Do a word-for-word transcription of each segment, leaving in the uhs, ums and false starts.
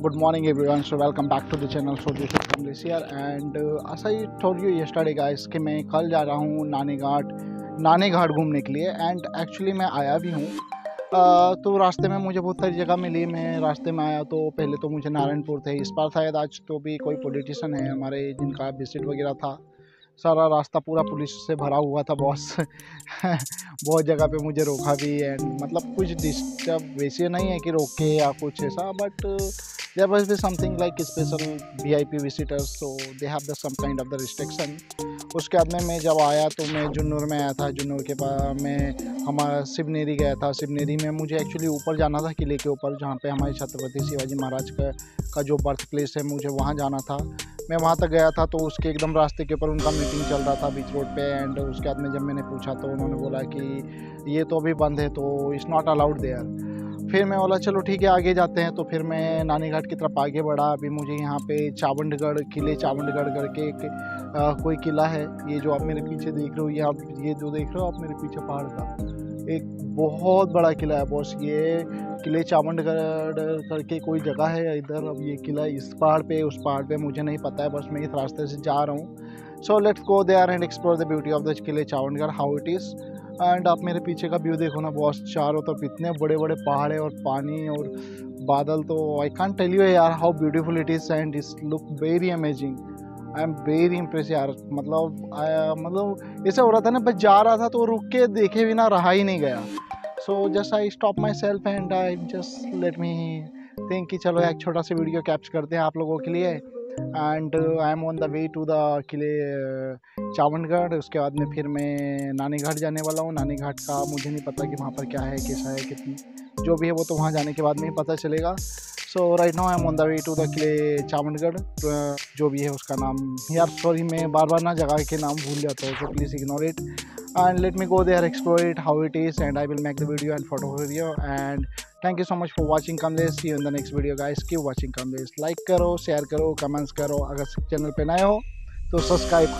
good morning everyone. So welcome back to the channel. So this is Kamlesh here and uh, as I told you yesterday guys कि मैं कल जा रहा हूँ नानी घाट नानी घाट घूमने के लिए एंड एक्चुअली मैं आया भी हूँ। uh, तो रास्ते में मुझे बहुत सारी जगह मिली। मैं रास्ते में आया तो पहले तो मुझे नारायणपुर थे, इस बार शायद आज तो भी कोई पॉलिटिशियन है हमारे जिनका विजिट वगैरह था। सारा रास्ता पूरा पुलिस से भरा हुआ था बॉस। बहुत जगह पे मुझे रोका भी एंड मतलब कुछ डिस्टर्ब वैसे नहीं है कि रोके या कुछ ऐसा, but there was be something like special VIP visitors, so they have the some kind of the restriction. उसके बाद में मैं जब आया तो मैं जुन्नूर में आया था। जुन्नूर के पास मैं हमारा शिवनेरी गया था। शिवनेरी में मुझे एक्चुअली ऊपर जाना था, किले के ऊपर जहाँ पे हमारे छत्रपति शिवाजी महाराज का का जो बर्थ प्लेस है, मुझे वहाँ जाना था। मैं वहाँ तक गया था तो उसके एकदम रास्ते के ऊपर उनका मीटिंग चल रहा था बीच रोड पे एंड उसके बाद में जब मैंने पूछा तो उन्होंने बोला कि ये तो अभी बंद है, तो इट्स नॉट अलाउड देयर। फिर मैं बोला चलो ठीक है आगे जाते हैं। तो फिर मैं नानी घाट की तरफ आगे बढ़ा। अभी मुझे यहाँ पे चावंडगढ़ किले चावंडगढ़ करके एक आ, कोई किला है, ये जो आप मेरे पीछे देख रहे हो, ये आप ये जो देख रहे हो आप मेरे पीछे पहाड़ का एक बहुत बड़ा किला है बॉस। ये किले चावंडगढ़ करके कोई जगह है इधर। अब ये किला इस पहाड़ पे उस पहाड़ पे मुझे नहीं पता है, बस मैं इस रास्ते से जा रहा हूँ। So let's go there and explore the beauty of the किले Chavandgad, how it is. And आप मेरे पीछे का व्यू देखो ना बॉस, चारों तरफ इतने बड़े बड़े पहाड़ है और पानी और बादल, तो आई कांट टेल यू यार how beautiful it is and it's look very amazing. I am very impress यार। मतलब आ, मतलब ऐसा हो रहा था ना, बस जा रहा था तो रुक के देखे बिना रहा ही नहीं गया। So just I stop myself and I just let me think कि चलो एक छोटा सा वीडियो कैप्चर करते हैं आप लोगों के लिए। And I am on the way to the किले चावंडगढ़। उसके बाद में फिर मैं नानी घाट जाने वाला हूँ। नानी घाट का मुझे नहीं पता कि वहाँ पर क्या है, कैसा है, कितनी जो भी है वो तो वहाँ जाने के बाद में ही पता चलेगा। So right now I am on the way to the किले चावंडगढ़, जो भी है उसका नाम यार सॉरी मैं बार बार ना जगह के नाम भूल जाता हूँ, so please ignore it and let me go there, explore it how it is, and I will make the video and photo video. And thank you so much for watching Kamlesh. See you in the next video guys. Keep watching Kamlesh. like करो, share करो, comments करो। अगर channel पे नए हो तो subscribe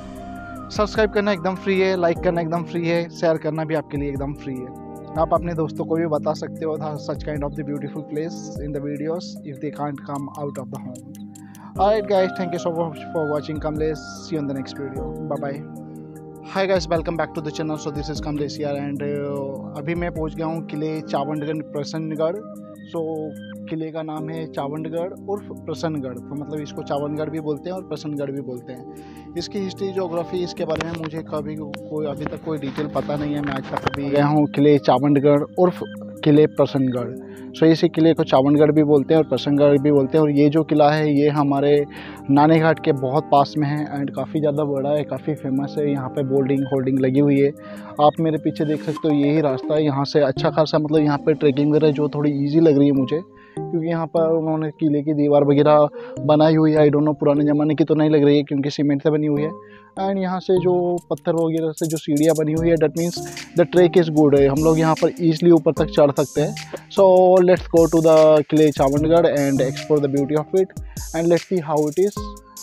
करो। Subscribe करना एकदम फ्री है, लाइक करना एकदम फ्री है, शेयर करना भी आपके लिए एकदम फ्री है। आप अपने दोस्तों को भी बता सकते हो such kind of the beautiful place in the videos if they can't come out of the home. Alright guys, thank you so much for watching Kamlesh. See you in the next video. Bye bye. Hi guys, welcome back to the channel. So this is Kamlesh here and अभी मैं पहुंच गया हूं किले चावंडगढ़ प्रसन्नगढ़। सो किले का नाम है चावंडगढ़ और प्रसन्नगढ़, तो मतलब इसको चावंडगढ़ भी बोलते हैं और प्रसन्नगढ़ भी बोलते हैं। इसकी हिस्ट्री जोग्राफी इसके बारे में मुझे कभी कोई अभी तक कोई डिटेल पता नहीं है। मैं आज तक अभी गया हूँ किले चावंडगढ़ और किले प्रसन्नगढ़। सो इसी किले को चावंडगढ़ भी बोलते हैं और प्रसन्नगढ़ भी बोलते हैं। और ये जो किला है ये हमारे नानी घाट के बहुत पास में है एंड काफ़ी ज़्यादा बड़ा है, काफ़ी फेमस है। यहाँ पे बोर्डिंग होल्डिंग लगी हुई है, आप मेरे पीछे देख सकते हो, यही रास्ता है यहाँ से। अच्छा खासा मतलब यहाँ पे ट्रैकिंग वगैरह जो थोड़ी इजी लग रही है मुझे, क्योंकि यहाँ पर उन्होंने किले की दीवार वगैरह बनाई हुई है। आई डोंट नो पुराने ज़माने की तो नहीं लग रही है क्योंकि सीमेंट से बनी हुई है। एंड यहाँ से जो पत्थर वगैरह से जो सीढ़ियाँ बनी हुई है, that means the track is good है, हम लोग यहाँ पर ईजिली ऊपर तक चढ़ सकते हैं। So let's go to the किले Chavandgad and explore the beauty of it and let's see how it is.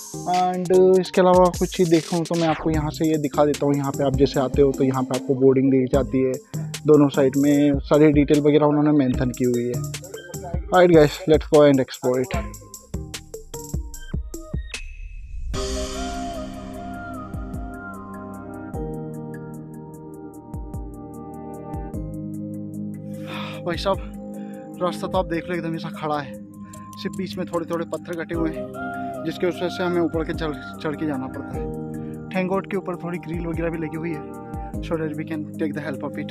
And इसके अलावा कुछ चीज़ देखूँ तो मैं आपको यहाँ से ये दिखा देता हूँ। यहाँ पे आप जैसे आते हो तो यहाँ पे आपको बोर्डिंग दी जाती है, दोनों साइड में सारी डिटेल वगैरह उन्होंने मेंशन की हुई है। Right guys, let's go and explore it. भाई साहब रास्ता तो आप देख लो एकदम ऐसा खड़ा है, सिर्फ बीच में थोड़े थोड़े पत्थर कटे हुए हैं जिसके वजह से हमें ऊपर के चढ़ चढ़ के जाना पड़ता है। थैंक गॉड के ऊपर थोड़ी ग्रिल वगैरह भी लगी हुई है, so that we can take the help of it.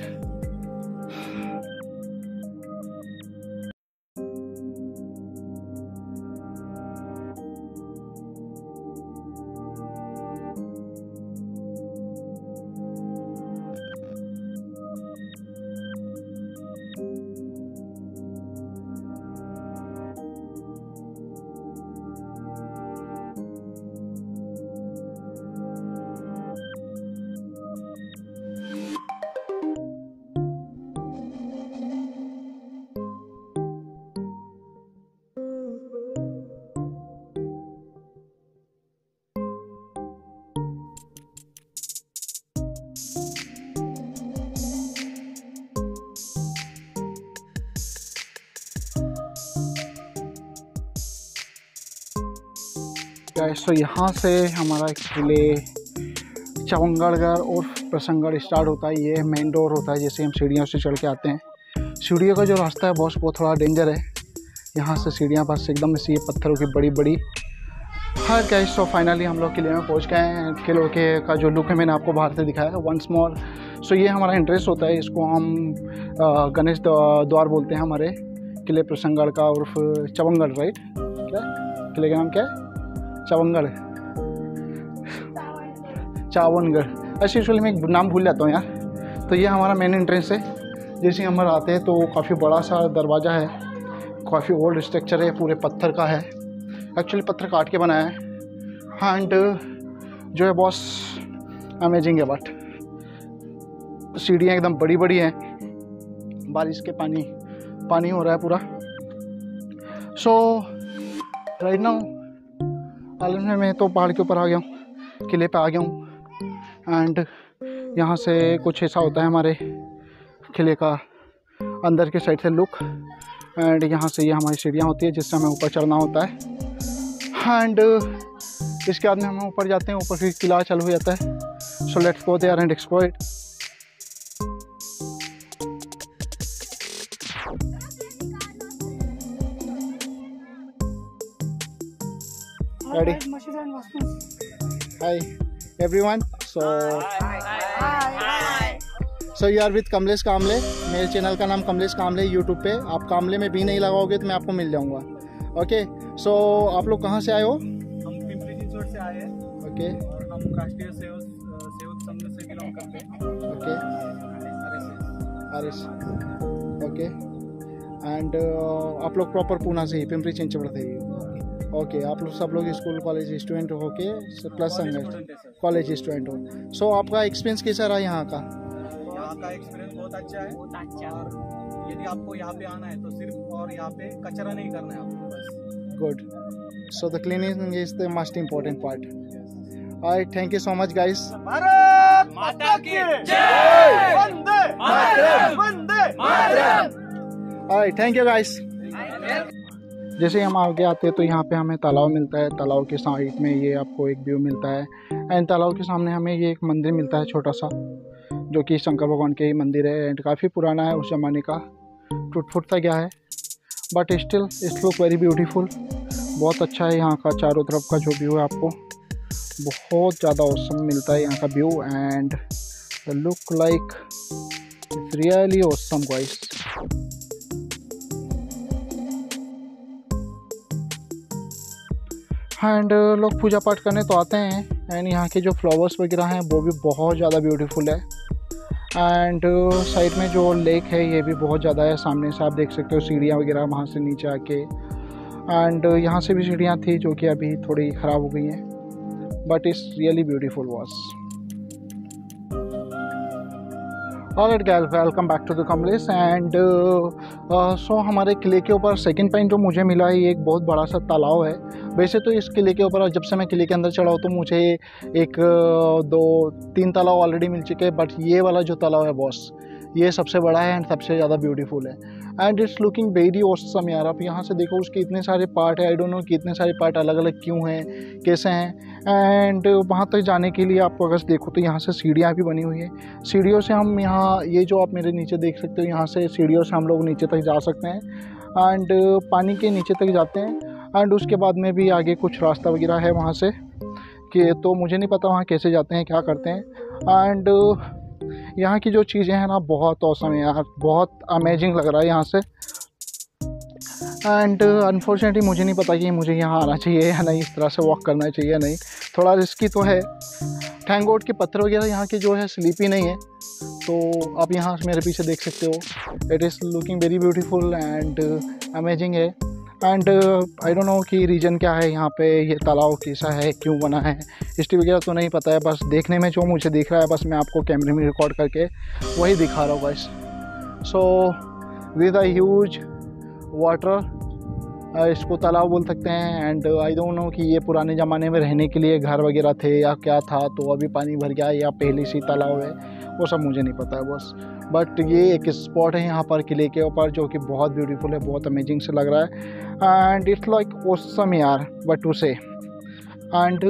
Guys, तो यहाँ से हमारा किले चवंगड़गढ़ और प्रसंगगढ़ स्टार्ट होता है। ये मेन डोर होता है, जैसे हम सीढ़ियों से चढ़ के आते हैं। सीढ़ियों का जो रास्ता है बॉस वो थोड़ा डेंजर है। यहाँ से सीढ़ियाँ बस एकदम से ये पत्थरों की बड़ी बड़ी। हाँ गाइस, तो फाइनली हम लोग किले में पहुँच गए हैं। किले के का जो लुक है मैंने आपको बाहर से दिखाया वंस मोर। सो ये हमारा इंटरेस्ट होता है, इसको हम गणेश द्वार बोलते हैं हमारे किले प्रसंगगढ़ का, उर्फ चवंगड़, राइट? क्या किले का नाम क्या है? चवंगड़, चावनगढ़। ऐसे यूजुअली मैं एक नाम भूल जाता हूँ यार। तो ये हमारा मेन एंट्रेंस है। जैसे हम आते हैं तो काफ़ी बड़ा सा दरवाज़ा है, काफ़ी ओल्ड स्ट्रक्चर है, पूरे पत्थर का है। एक्चुअली पत्थर काट के बनाया है। एंड जो है बॉस अमेजिंग है। बट सीढ़ियाँ एकदम बड़ी बड़ी हैं, बारिश के पानी पानी हो रहा है पूरा। सो राइट नाउ हाल में मैं तो पहाड़ के ऊपर आ गया हूँ, किले पे आ गया हूँ। एंड यहाँ से कुछ ऐसा होता है हमारे किले का अंदर के साइड से लुक। एंड यहाँ से ये यह हमारी सीढ़ियाँ होती है जिससे हमें ऊपर चढ़ना होता है। एंड इसके बाद में हम ऊपर जाते हैं, ऊपर फिर किला चालू हो जाता है। So let's go there and explore it. Ready? Hi everyone. So so you are with Kamlesh Kamle. मेरे चैनल का नाम कमलेश कामले यूट्यूब पे। आप कामले में भी नहीं लगाओगे तो मैं आपको मिल जाऊंगा। ओके, सो आप लोग कहाँ से आए हो? हम पिंपरी चिंचवड से आए हैं। ओके, और हम राष्ट्रीय सेवक सेवक संघ से बिलोंग करते हैं। Okay, RS, okay. एंड आप लोग प्रॉपर पूना से ही, पिंपरी चिंचवड से ही? ओके, आप लोग सब लोग स्कूल कॉलेज स्टूडेंट हो के प्लस संघ कॉलेज स्टूडेंट हो। सो आपका एक्सपीरियंस कैसा रहा यहाँ का? यहाँ का एक्सपीरियंस बहुत अच्छा है। बहुत अच्छा। और यदि आपको यहाँ पे आना है तो सिर्फ और यहाँ पे कचरा नहीं करना है आपको बस। Good. So the cleaning is the most important part. Alright, thank you so much guys. Bharat माता की जय। Vande Mataram, Vande Mataram. Alright, thank you guys. जैसे हम आगे आते हैं तो यहाँ पे हमें तालाब मिलता है। तालाब के साइड में ये आपको एक व्यू मिलता है। एंड तालाब के सामने हमें ये एक मंदिर मिलता है छोटा सा, जो कि शंकर भगवान के ही मंदिर है। एंड काफ़ी पुराना है, उस ज़माने का, टूट फूट सा गया है but still it's look very beautiful. बहुत अच्छा है यहाँ का, चारों तरफ का जो व्यू है आपको बहुत ज़्यादा ऑसम मिलता है यहाँ का view. And the look like it's really awesome guys. एंड लोग पूजा पाठ करने तो आते हैं। एंड यहाँ के जो फ्लावर्स वगैरह हैं वो भी बहुत ज़्यादा ब्यूटीफुल है। एंड साइड में जो लेक है ये भी बहुत ज़्यादा है। सामने से आप देख सकते हो सीढ़ियाँ वगैरह वहाँ से नीचे आके। एंड यहाँ से भी सीढ़ियाँ थी जो कि अभी थोड़ी ख़राब हो गई हैं, but it's really beautiful was. Alright guys, welcome back to the Kamlesh. And so हमारे किले के ऊपर सेकंड पॉइंट जो मुझे मिला है, ये एक बहुत बड़ा सा तालाब है। वैसे तो इस किले के ऊपर जब से मैं किले के अंदर चढ़ा हूँ तो मुझे एक दो तीन तालाब ऑलरेडी मिल चुके हैं, बट ये वाला जो तालाब है बॉस, ये सबसे बड़ा है एंड सबसे ज़्यादा ब्यूटीफुल है। And it's looking very awesome यार। आप यहाँ से देखो, उसके इतने सारे पार्ट है। आई डोंट नो कि इतने सारे पार्ट अलग अलग क्यों हैं, कैसे हैं। एंड वहाँ तक जाने के लिए आपको अगर देखो तो यहाँ से सीढ़ियाँ भी बनी हुई है। सीढ़ियों से हम यहाँ, ये जो आप मेरे नीचे देख सकते हो, यहाँ से सीढ़ियों से हम लोग नीचे तक जा सकते हैं। एंड पानी के नीचे तक जाते हैं। एंड उसके बाद में भी आगे कुछ रास्ता वगैरह है वहाँ से, कि तो मुझे नहीं पता वहाँ कैसे जाते हैं, क्या करते हैं। एंड यहाँ की जो चीज़ें हैं ना बहुत औसम है यार, बहुत अमेजिंग लग रहा है यहाँ से। एंड अनफॉर्चुनेटली मुझे नहीं पता कि मुझे यहाँ आना चाहिए या नहीं, इस तरह से वॉक करना चाहिए या नहीं, थोड़ा रिस्की तो है। थैंक गॉड के पत्थर वगैरह यहाँ के जो है स्लीपी नहीं है। तो आप यहाँ मेरे पीछे देख सकते हो, it is looking very beautiful and amazing है। एंड आई डोंट नो कि रीज़न क्या है यहाँ पे, ये तालाब कैसा है, क्यों बना है, हिस्ट्री वगैरह तो नहीं पता है। बस देखने में जो मुझे दिख रहा है, बस मैं आपको कैमरे में रिकॉर्ड करके वही दिखा रहा हूँ बस। So with a huge water, इसको तालाब बोल सकते हैं। एंड आई डोंट नो कि ये पुराने ज़माने में रहने के लिए घर वगैरह थे या क्या था, तो अभी पानी भर गया या पहले से तालाब है, वो सब मुझे नहीं पता है बस। बट ये एक स्पॉट है यहाँ पर किले के ऊपर जो कि बहुत ब्यूटीफुल है, बहुत अमेजिंग से लग रहा है। एंड इट्स लाइक ऑसम यार, बट टू से and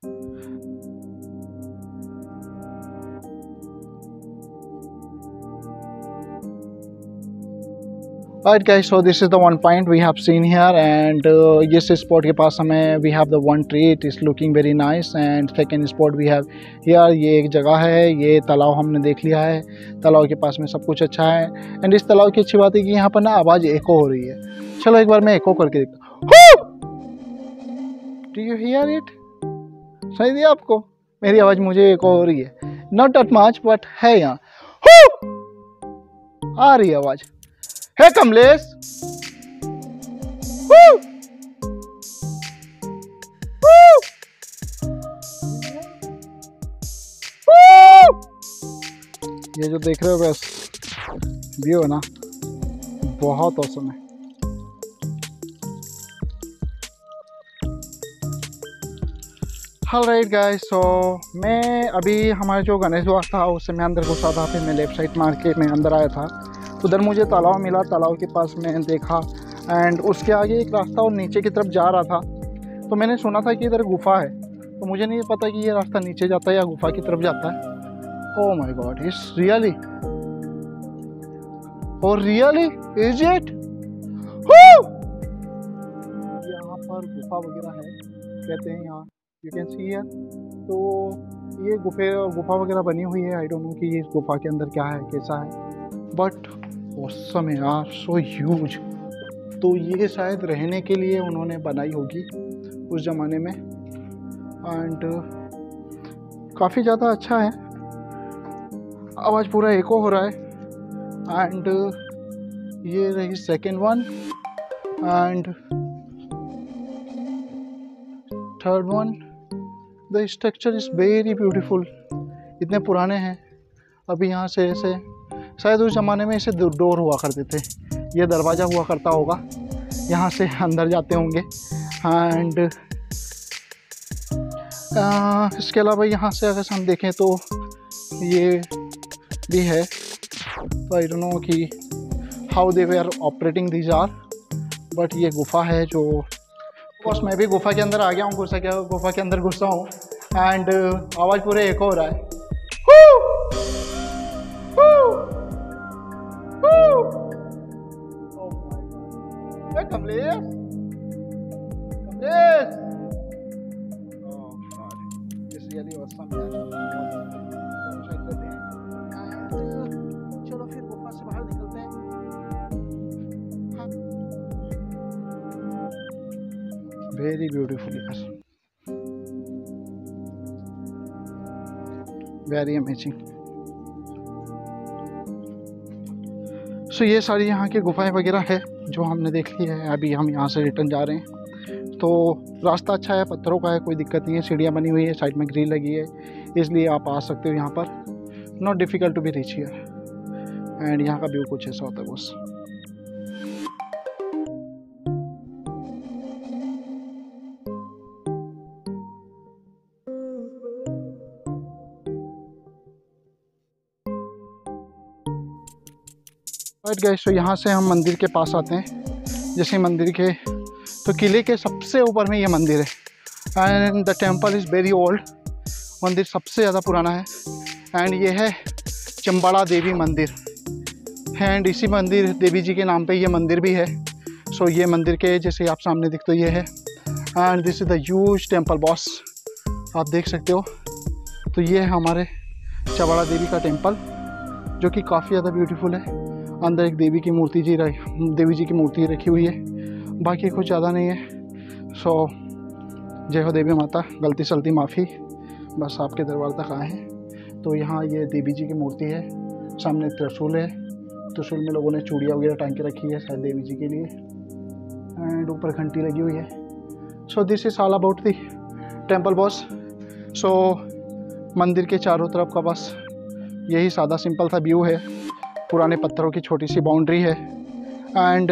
Alright guys, so this is the one point we have seen here, and uh, yes spot के पास हमें we have the one tree, it is looking very nice, and second spot we have here, ये एक जगह है, ये तालाब हमने देख लिया है, तालाब के पास में सब कुछ अच्छा है। एंड इस तालाब की अच्छी बात है कि यहाँ पर ना आवाज़ एको हो रही है। चलो एक बार मैं एको करके देखता हूँ। Do you hear it? सही दिया आपको? मेरी आवाज़ मुझे एको हो रही है, not that much but है यहाँ, आ रही है आवाज़। है कमलेश, ये जो देख रहे हो बस व्यू है ना, बहुत औसम है। ऑलराइट गाइस, सो मैं अभी हमारे जो गणेश द्वार था उससे मैं अंदर घुसा था, फिर मैं लेफ्ट साइड मार के मैं अंदर आया था। उधर मुझे तालाब मिला, तालाब के पास मैं देखा, एंड उसके आगे एक रास्ता और नीचे की तरफ जा रहा था। तो मैंने सुना था कि इधर गुफा है, तो मुझे नहीं पता कि ये रास्ता नीचे जाता है या गुफा की तरफ जाता है। Oh my god, it's really और रियली इज इट। यहाँ पर गुफा वगैरह है कहते हैं, यहाँ यू कैन सी हियर। तो ये गुफे गुफा वगैरह बनी हुई है, आई डोंट नो कि इस गुफा के अंदर क्या है कैसा है, बट ऑसम है यार, सो ह्यूज। तो ये शायद रहने के लिए उन्होंने बनाई होगी उस ज़माने में, एंड काफ़ी ज़्यादा अच्छा है। आवाज़ पूरा एको हो रहा है। एंड ये रही second one, and third one. The structure is very beautiful, इतने पुराने हैं। अभी यहाँ से ऐसे, शायद उस ज़माने में ऐसे डोर हुआ करते थे, ये दरवाज़ा हुआ करता होगा, यहाँ से अंदर जाते होंगे। एंड इसके अलावा यहाँ से अगर हम देखें तो ये भी है। तो आई डोंट नो कि how they way are operating these are, but ये गुफा है जो, बस मैं भी गुफा के अंदर आ गया हूँ, गुस्सा क्या गुफा के अंदर घुसा हूँ, एंड आवाज़ पूरे एको हो रहा है। Kamlesh, Kamlesh, oh god, this really awesome यार। चलो फिर गुफा से बाहर निकलते हैं। वेरी ब्यूटीफुल यार, वेरी अमेजिंग। सो ये सारी यहाँ की गुफाएं वगैरह है जो हमने देख ली है। अभी हम यहाँ से रिटर्न जा रहे हैं। तो रास्ता अच्छा है, पत्थरों का है, कोई दिक्कत नहीं है, सीढ़ियाँ बनी हुई है, साइड में ग्रिल लगी है, इसलिए आप आ सकते हो यहाँ पर। Not difficult to be reach here. And यहाँ का व्यू कुछ ऐसा होता है बस। राइट गाइस, तो यहाँ से हम मंदिर के पास आते हैं। जैसे मंदिर के, तो किले के सबसे ऊपर में ये मंदिर है, and the temple is very old. मंदिर सबसे ज़्यादा पुराना है, एंड ये है चंबाड़ा देवी मंदिर, एंड इसी मंदिर देवी जी के नाम पे ये मंदिर भी है। सो ये मंदिर के जैसे आप सामने दिखते ये है, and this is the huge temple boss, आप देख सकते हो। तो ये है हमारे चंबाड़ा देवी का टेम्पल, जो कि काफ़ी ज़्यादा ब्यूटीफुल है। अंदर एक देवी की मूर्ति जी रही देवी जी की मूर्ति रखी हुई है, बाकी कुछ ज़्यादा नहीं है। सो जय हो देवी माता, गलती सलती माफ़ी, बस आपके दरबार तक आए हैं। तो यहाँ ये देवी जी की मूर्ति है, सामने त्रिशूल है, त्रिशूल में लोगों ने चूड़ियाँ वगैरह टांग के रखी है शायद देवी जी के लिए, एंड ऊपर घंटी लगी हुई है। So this is all about the temple boss. So मंदिर के चारों तरफ का बस यही सादा सिंपल सा व्यू है। पुराने पत्थरों की छोटी सी बाउंड्री है, एंड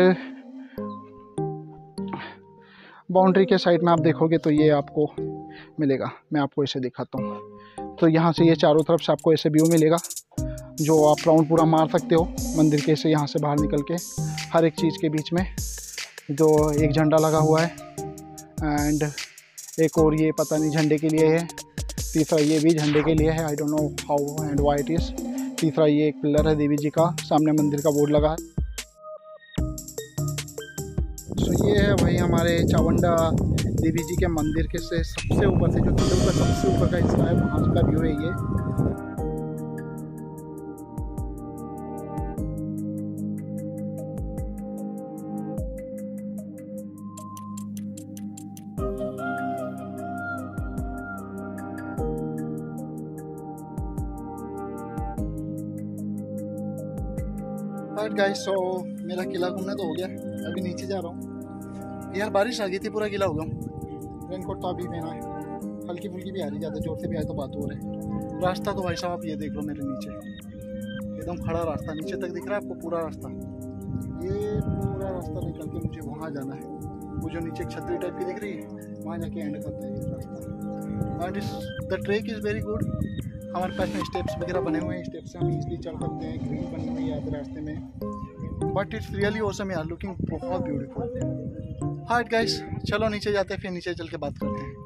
बाउंड्री के साइड में आप देखोगे तो ये आपको मिलेगा। मैं आपको इसे दिखाता हूँ। तो यहाँ से ये चारों तरफ से आपको ऐसे व्यू मिलेगा, जो आप राउंड पूरा मार सकते हो मंदिर के से यहाँ से बाहर निकल के। हर एक चीज़ के बीच में जो एक झंडा लगा हुआ है, एंड एक और ये पता नहीं झंडे के लिए है, तीसरा ये भी झंडे के लिए है, I don't know how and why it is. तीसरा ये एक पिलर है देवी जी का, सामने मंदिर का बोर्ड लगा है। सो so, ये है वही हमारे चावंडा देवी जी के मंदिर के से सबसे ऊपर से, जो किले का सबसे ऊपर का हिस्सा है, वहाँ का व्यू है ये। राइट गाइस, सो मेरा किला घूमना तो हो गया, अभी नीचे जा रहा हूँ। यार बारिश आ गई थी, पूरा किला हो गया। रेनकोट तो अभी पहना है, हल्की फुल्की भी आ रही, ज़्यादा जोर से भी आए तो बात हो रही है। रास्ता तो भाई साहब आप ये देख लो मेरे नीचे, एकदम खड़ा रास्ता, नीचे तक दिख रहा है आपको पूरा रास्ता। ये पूरा रास्ता निकल के मुझे वहाँ जाना है, वो जो नीचे एक छतरी टाइप की दिख रही है, वहाँ जाके एंड करता है ये रास्ता। And the track is very good. हमारे पास में स्टेप्स वगैरह बने हुए हैं, स्टेप्स से हम इजीली चढ़ सकते हैं, ग्रिल बनी हुई है यहाँ रास्ते में। बट इट्स रियली ऑसम यार, लुकिंग बहुत ब्यूटीफुल। हाइट गाइस, चलो नीचे जाते हैं, फिर नीचे चल के बात करते हैं।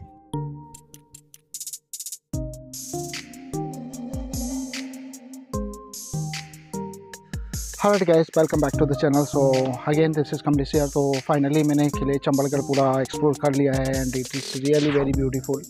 Hi guys, welcome back to the channel. So again this is Kamlesh यार। तो फाइनली मैंने किले चंबलगढ़ पूरा एक्सप्लोर कर लिया है and it is really very beautiful.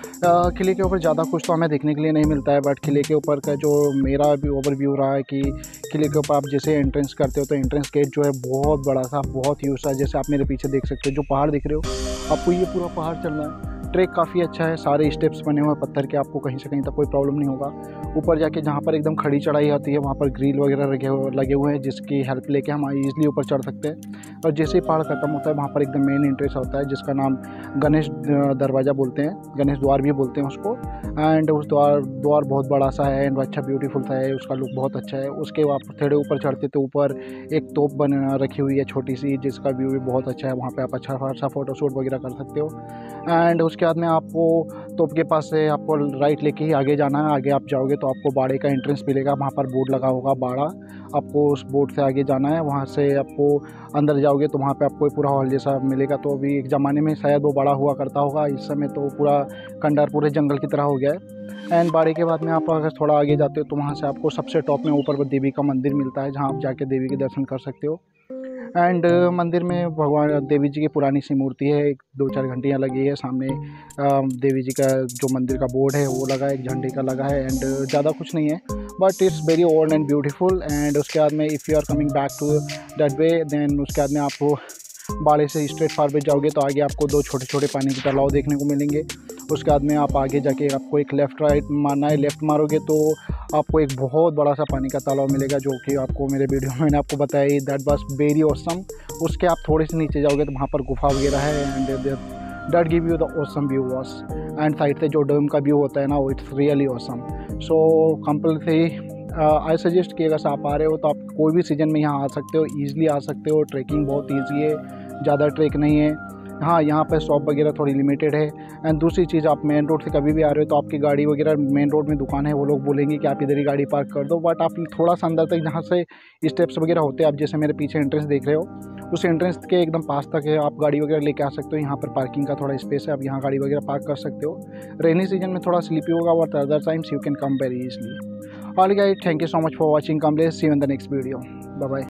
किले के ऊपर ज़्यादा कुछ तो हमें देखने के लिए नहीं मिलता है, बट किले के ऊपर का जो मेरा भी ओवरव्यू रहा है कि किले के ऊपर आप जैसे एंट्रेंस करते हो तो एंट्रेंस गेट जो है बहुत बड़ा सा, बहुत यूज है। जैसे आप मेरे पीछे देख सकते हो, जो पहाड़ दिख रहे हो आपको, ये पूरा पहाड़ चलना है। ट्रैक काफ़ी अच्छा है, सारे स्टेप्स बने हुए हैं पत्थर के, आपको कहीं से कहीं तक कोई प्रॉब्लम नहीं होगा। ऊपर जाके जहाँ पर एकदम खड़ी चढ़ाई आती है वहाँ पर ग्रिल वगैरह लगे हुए लगे हुए हैं, जिसकी हेल्प लेके हम ईजिली ऊपर चढ़ सकते हैं। और जैसे ही पहाड़ खत्म होता है वहाँ पर एकदम मेन एंट्रेंस होता है, जिसका नाम गणेश दरवाज़ा बोलते हैं, गणेश द्वार भी बोलते हैं उसको। एंड उस द्वार द्वार बहुत बड़ा सा है एंड अच्छा ब्यूटीफुल सा है, उसका लुक बहुत अच्छा है। उसके आप थोड़े ऊपर चढ़ते तो ऊपर एक तोप बन रखी हुई है छोटी सी, जिसका व्यू भी बहुत अच्छा है, वहाँ पे आप अच्छा खासा फोटोशूट वगैरह कर सकते हो। एंड उसके बाद में आपको तोप के पास से आपको राइट लेके ही आगे जाना है। आगे आप जाओगे तो आपको बाड़े का एंट्रेंस मिलेगा, वहाँ पर बोर्ड लगा होगा बाड़ा, आपको उस बोर्ड से आगे जाना है। वहाँ से आपको अंदर जाओगे तो वहाँ पे आपको पूरा हॉल जैसा मिलेगा। तो अभी एक ज़माने में शायद वो बड़ा हुआ करता होगा, इस समय तो पूरा खंडार पूरे जंगल की तरह हो गया है। एंड बाड़े के बाद में आप अगर थोड़ा आगे जाते हो तो वहाँ से आपको सबसे टॉप में ऊपर देवी का मंदिर मिलता है, जहाँ आप जाके देवी के दर्शन कर सकते हो। एंड uh, मंदिर में भगवान देवी जी की पुरानी सी मूर्ति है, एक दो चार घंटियाँ लगी है सामने। uh, देवी जी का जो मंदिर का बोर्ड है वो लगा है, एक झंडे का लगा है। एंड uh, ज़्यादा कुछ नहीं है, but it's very old and beautiful. And उसके बाद में if you are coming back to that way, then उसके बाद में आपको बाड़े से स्ट्रेट फॉरवर्ड जाओगे तो आगे आपको दो छोटे छोटे पानी के तालाब देखने को मिलेंगे। उसके बाद में आप आगे जाके आपको एक लेफ़्ट राइट मारना है, लेफ़्ट मारोगे तो आपको एक बहुत बड़ा सा पानी का तालाब मिलेगा, जो कि आपको मेरे वीडियो में मैंने आपको बताया, दैट वाज वेरी ऑसम। उसके आप थोड़े से नीचे जाओगे तो वहाँ पर गुफा वगैरह है and that give you the awesome view was. And side से जो डैम का व्यू होता है ना, वो it's really awesome. So compulsory I suggest कि अगर आप आ रहे हो तो आप कोई भी सीज़न में यहाँ आ सकते हो, ईजिली आ सकते हो। ट्रैकिंग बहुत ईजी है, ज़्यादा ट्रैक नहीं है। हाँ, यहाँ पर शॉप वगैरह थोड़ी लिमिटेड है। एंड दूसरी चीज़, आप मेन रोड से कभी भी आ रहे हो तो आपकी गाड़ी वगैरह, मेन रोड में दुकान है, वो लोग बोलेंगे कि आप इधर ही गाड़ी पार्क कर दो। बट आप थोड़ा सा अंदर तक जहाँ से स्टेप्स वगैरह होते हैं, आप जैसे मेरे पीछे एंट्रेंस देख रहे हो, उस एंट्रेंस के एकदम पास तक है, आप गाड़ी वगैरह लेके आ सकते हो। यहाँ पर पार्किंग का थोड़ा स्पेस है, आप यहाँ गाड़ी वगैरह पार्क कर सकते हो। रेनी सीजन में थोड़ा स्लीपी होगा, but other times you can come very easily. All guys, thank you so much for watching Kamlesh. See you in the next video, bye bye.